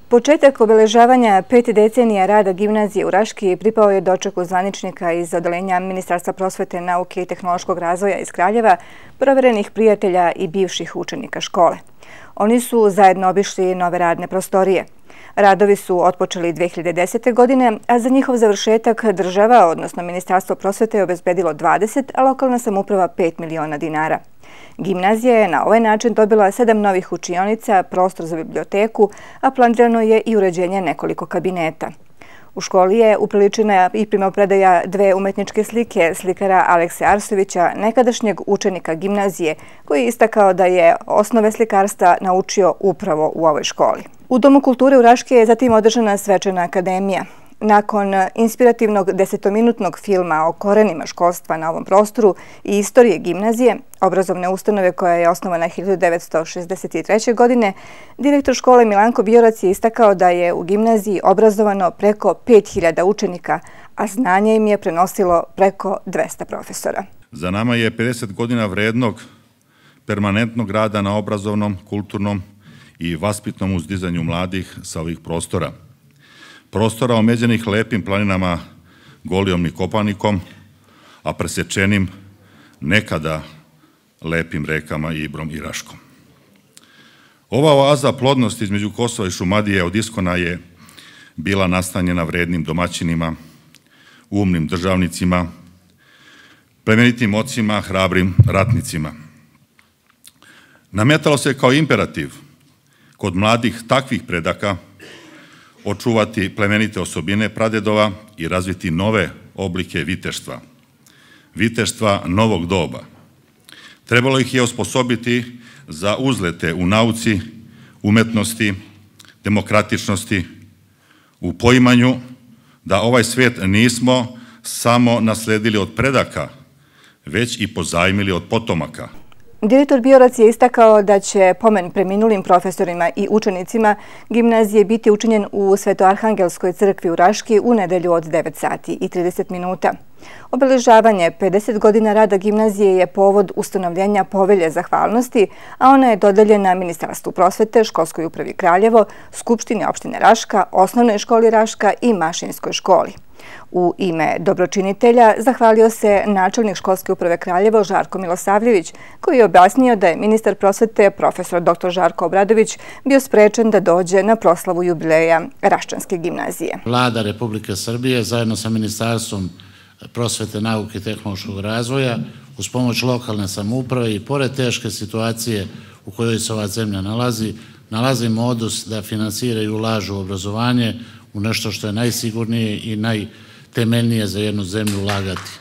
Početak obeležavanja 5 decenija rada gimnazije u Raški pripao je dočeku zvaničnika iz odeljenja Ministarstva prosvete, nauke i tehnološkog razvoja iz Kraljeva, proverenih prijatelja i bivših učenika škole. Oni su zajedno obišli nove radne prostorije. Radovi su otpočeli 2010. godine, a za njihov završetak država, odnosno Ministarstvo prosvete, je obezbedilo 20, a lokalna samouprava 5 miliona dinara. Gimnazija je na ovaj način dobila 7 novih učionica, prostor za biblioteku, a planirano je i uređenje nekoliko kabineta. U školi je upriličena i primopredaja 2 umetničke slike slikara Alekse Arsovića, nekadašnjeg učenika gimnazije, koji je istakao da je osnove slikarstva naučio upravo u ovoj školi. U Domu kulture u Raški je zatim održana svečana akademija. Nakon inspirativnog 10-minutnog filma o korenima školstva na ovom prostoru i istorije gimnazije, obrazovne ustanove koja je osnovana 1963. godine, direktor škole Milanko Biorac je istakao da je u gimnaziji obrazovano preko 5000 učenika, a znanje im je prenosilo preko 200 profesora. Za nama je 50 godina vrednog, permanentnog rada na obrazovnom, kulturnom i vaspitnom uzdizanju mladih sa ovih prostora. Prostora omeđenih lepim planinama Golijom i Kopanikom, a presečenim nekada lepim rekama Ibrom i Raškom. Ova oaza plodnosti između Kosova i Šumadije od iskona je bila nastanjena vrednim domaćinima, umnim državnicima, plemenitim ocima, hrabrim ratnicima. Nametalo se kao imperativ kod mladih takvih predaka očuvati plemenite osobine pradedova i razviti nove oblike viteštva. Viteštva novog doba. Trebalo ih je osposobiti za uzlete u nauci, umetnosti, demokratičnosti, u poimanju da ovaj svijet nismo samo nasledili od predaka, već i pozajmili od potomaka. Direktor Biorac je istakao da će pomen preminulim profesorima i učenicima gimnazije biti učinjen u Svetoarhangelskoj crkvi u Raški u nedelju od 9:30. Obeležavanje 50 godina rada gimnazije je povod ustanovljenja povelje zahvalnosti, a ona je dodeljena Ministarstvu prosvete, Školskoj upravi Kraljevo, Skupštini opštine Raška, Osnovnoj školi Raška i Mašinskoj školi. U ime dobročinitelja zahvalio se načelnik Školske uprave Kraljevo Žarko Milosavljević, koji je objasnio da je ministar prosvete, profesor dr. Žarko Obradović, bio sprečen da dođe na proslavu jubileja Raščanske gimnazije. Vlada Republike Srbije zajedno sa Ministarstvom prosvete, nauke i tehnološkog razvoja uz pomoć lokalne samouprave i pored teške situacije u kojoj se ova zemlja nalazi modus da finansira i ulažu u obrazovanje, u nešto što je najsigurnije i najtemeljnije za jednu zemlju ulagati.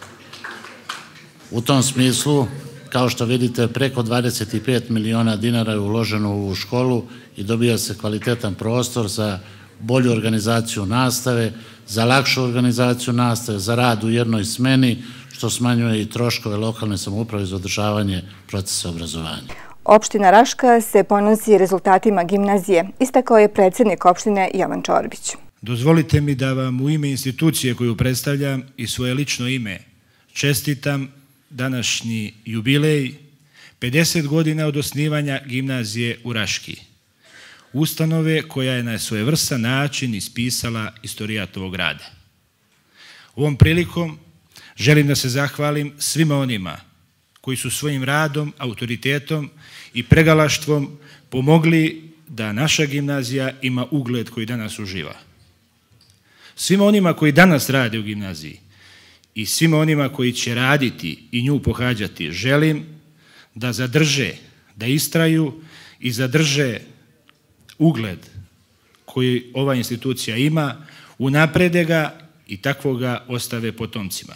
U tom smislu, kao što vidite, preko 25 miliona dinara je uloženo u školu i dobija se kvalitetan prostor za bolju organizaciju nastave, za lakšu organizaciju nastave, za rad u jednoj smeni, što smanjuje i troškove lokalne samouprave za održavanje procesa obrazovanja. Opština Raška se ponosi rezultatima gimnazije, istakao je predsjednik opštine Jovan Čorbić. Dozvolite mi da vam u ime institucije koju predstavljam i svoje lično ime čestitam današnji jubilej 50 godina od osnivanja gimnazije u Raški. Ustanove koja je na svojevrstan način ispisala istorijat ovog grada. Ovom prilikom želim da se zahvalim svima onima koji su svojim radom, autoritetom i pregalaštvom pomogli da naša gimnazija ima ugled koji danas uživa. Svima onima koji danas rade u gimnaziji i svima onima koji će raditi i nju pohađati želim da zadrže, da istraju i zadrže ugled koji ova institucija ima, unaprede ga i takvo ga ostave potomcima.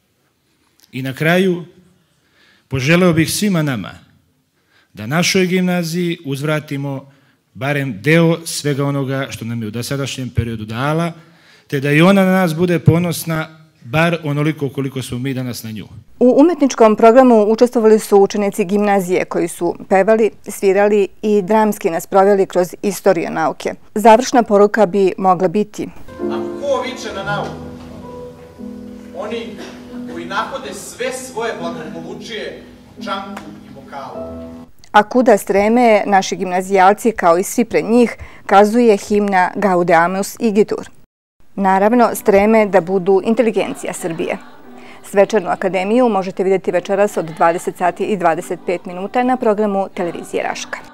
I na kraju poželeo bih svima nama da našoj gimnaziji uzvratimo barem deo svega onoga što nam je u dosadašnjem periodu dala, te da i ona na nas bude ponosna bar onoliko koliko smo mi danas na nju. U umetničkom programu učestvovali su učenici gimnazije koji su pevali, svirali i dramski nas proveli kroz istoriju nauke. Završna poruka bi mogla biti: a ko viče na nauku? Oni koji nahode sve svoje blagopolučije, čanku i vokalu. A kuda streme naši gimnazijalci kao i svi pred njih kazuje himna Gaudeamus Igitur. Naravno, streme da budu inteligencija Srbije. Svečanu akademiju možete vidjeti večeras od 20 sati i 25 minuta na programu Televizije Raška.